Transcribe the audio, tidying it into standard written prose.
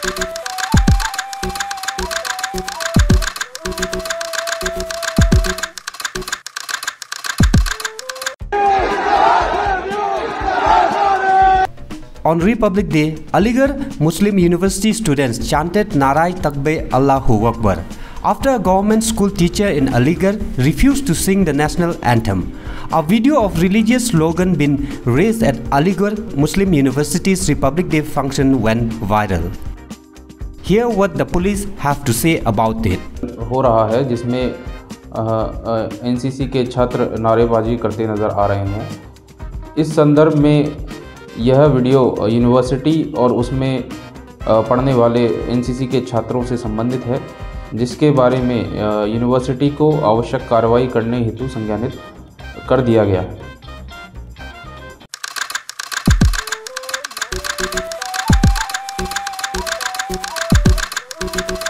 On Republic Day, Aligarh Muslim University students chanted Narai Takbir Allahu Akbar after a government school teacher in Aligarh refused to sing the national anthem. A video of religious slogan being raised at Aligarh Muslim University's Republic Day function went viral. Hear what the police have to say about it. हो रहा है जिसमें NCC के छात्र नारेबाजी करते नज़र आ रहे हैं। इस संदर्भ में यह वीडियो यूनिवर्सिटी और उसमें पढ़ने वाले एनसीसी के छात्रों से संबंधित है, जिसके बारे में यूनिवर्सिटी को आवश्यक कार्रवाई करने हेतु संज्ञानित कर दिया गया है।